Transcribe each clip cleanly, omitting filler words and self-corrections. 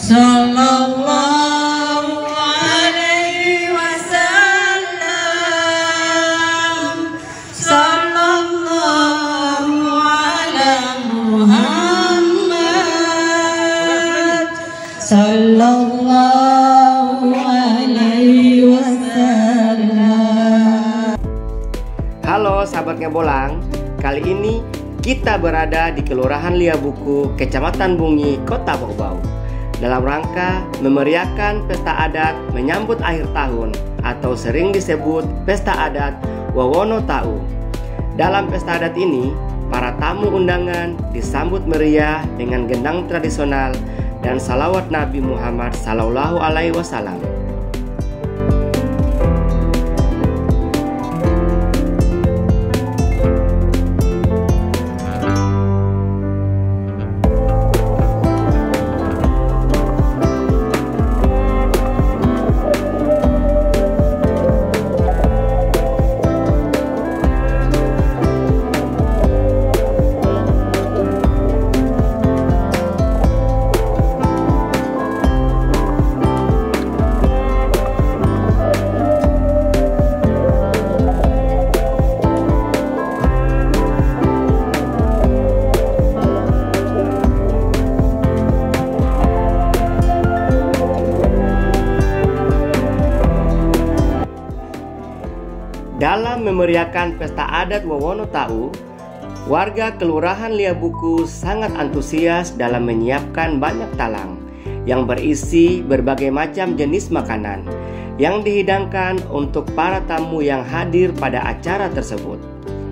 Sallallahu alaihi wasallam. Sallallahu ala Muhammad. Sallallahu alaihi wasallam. Halo sahabat Ngebolang, kali ini kita berada di Kelurahan Liabuku, Kecamatan Bungi, Kota Bau-Bau, dalam rangka memeriahkan pesta adat menyambut akhir tahun atau sering disebut Pesta Adat Wowono Tau. Dalam pesta adat ini, para tamu undangan disambut meriah dengan gendang tradisional dan salawat Nabi Muhammad Sallallahu Alaihi Wasallam. Dalam memeriahkan pesta adat Wowono Tau, warga Kelurahan Liabuku sangat antusias dalam menyiapkan banyak talang yang berisi berbagai macam jenis makanan yang dihidangkan untuk para tamu yang hadir pada acara tersebut.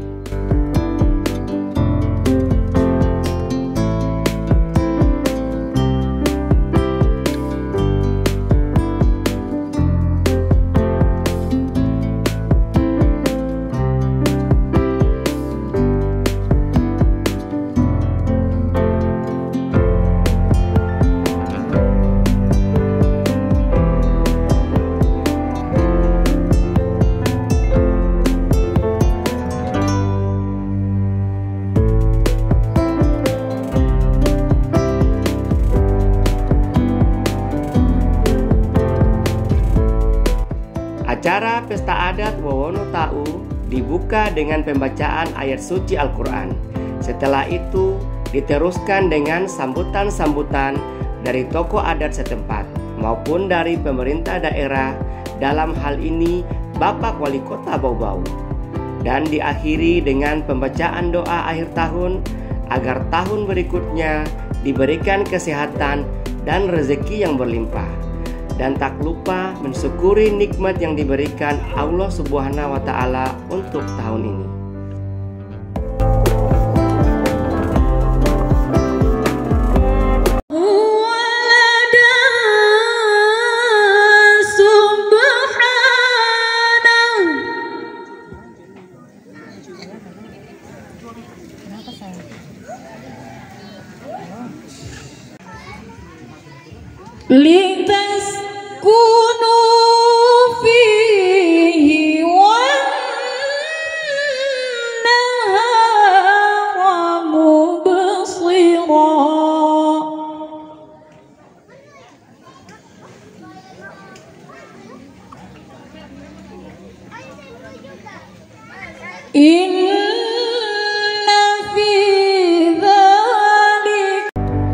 Acara pesta adat Wowono Tau dibuka dengan pembacaan ayat suci Al-Quran. Setelah itu diteruskan dengan sambutan-sambutan dari tokoh adat setempat maupun dari pemerintah daerah, dalam hal ini Bapak Wali Kota Bau-Bau. Dan diakhiri dengan pembacaan doa akhir tahun agar tahun berikutnya diberikan kesehatan dan rezeki yang berlimpah. Dan tak lupa mensyukuri nikmat yang diberikan Allah Subhanahu wa Ta'ala untuk tahun ini. Lintas kunu fihi wan nahara mubsira. Inna fi dzalik.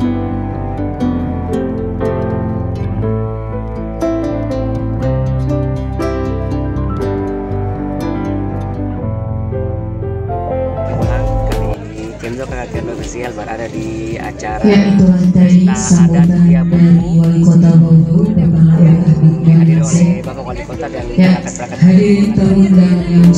Kakak ofisial berada di acara ya, itulah tadi sambutan dari Wali Kota Bau-Bau Bapak dihadiri oleh Bapak Wali Kota dan ya, perangkat hadirin tamu undangan yang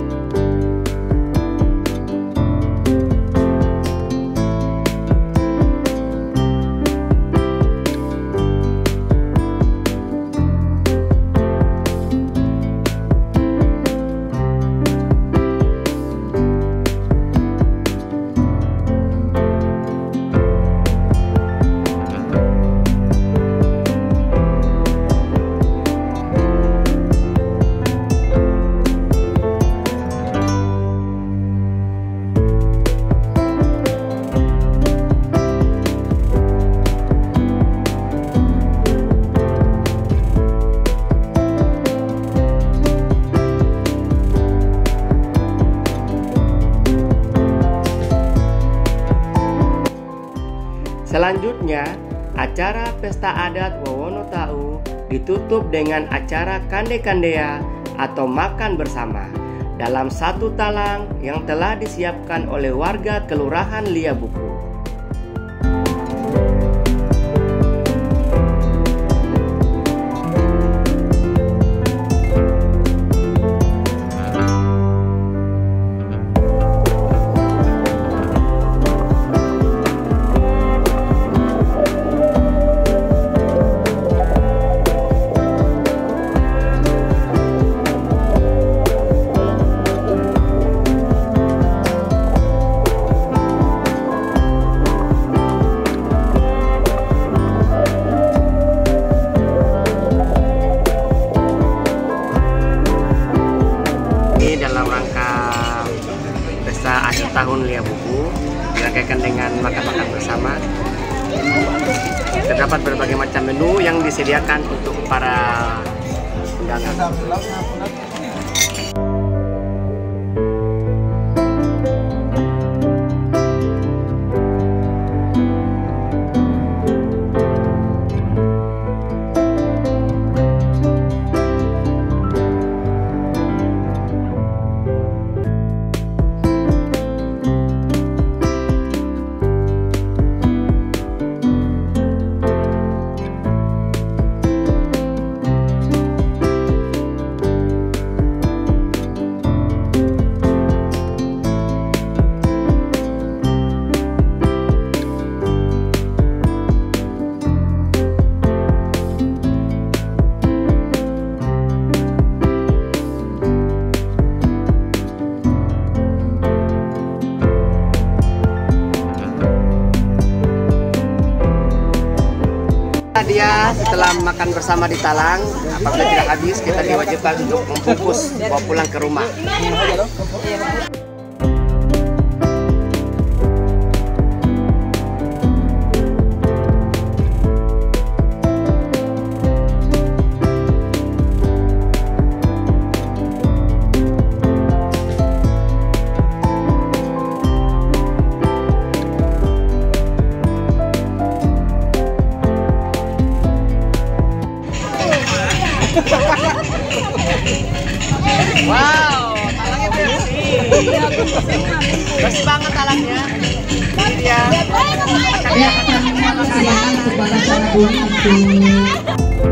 Selanjutnya, acara pesta adat Wowonotau ditutup dengan acara kande-kandea atau makan bersama dalam satu talang yang telah disiapkan oleh warga Kelurahan Liabuku. Akhir tahun Liabuku dirangkaikan dengan makan-makan bersama. Terdapat berbagai macam menu yang disediakan untuk para undangan. Dia setelah makan bersama di talang, apabila tidak habis kita diwajibkan untuk membungkus bawa pulang ke rumah. Wow, talangnya bersih. Bersih banget talangnya. Ini dia. Ya, kami silakan kepada para bumi untuk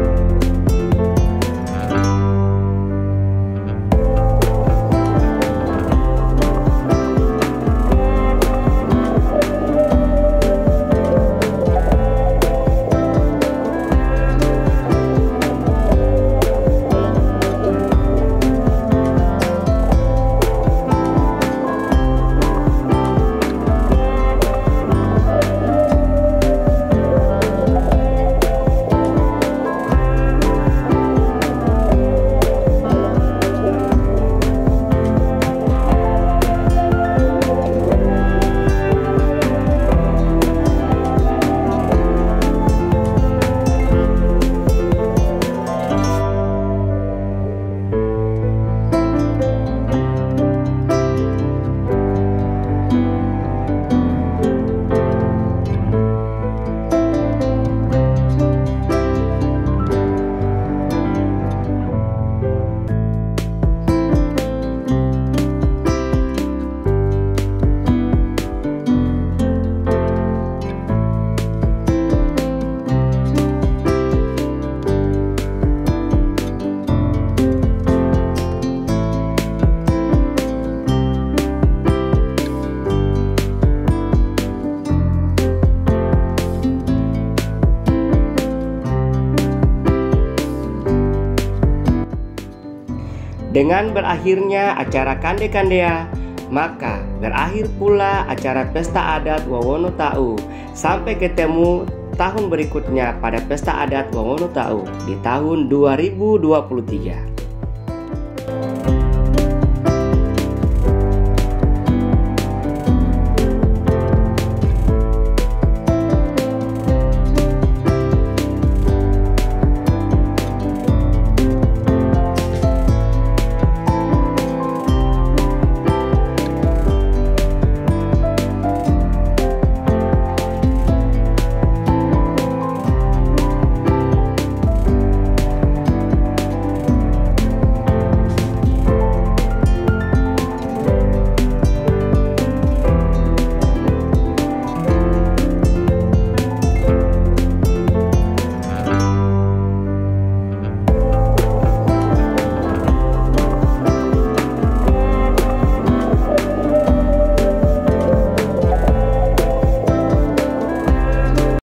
Dengan berakhirnya acara kande-kandea, maka berakhir pula acara pesta adat Wowonotau. Sampai ketemu tahun berikutnya pada pesta adat Wowonotau di tahun 2023.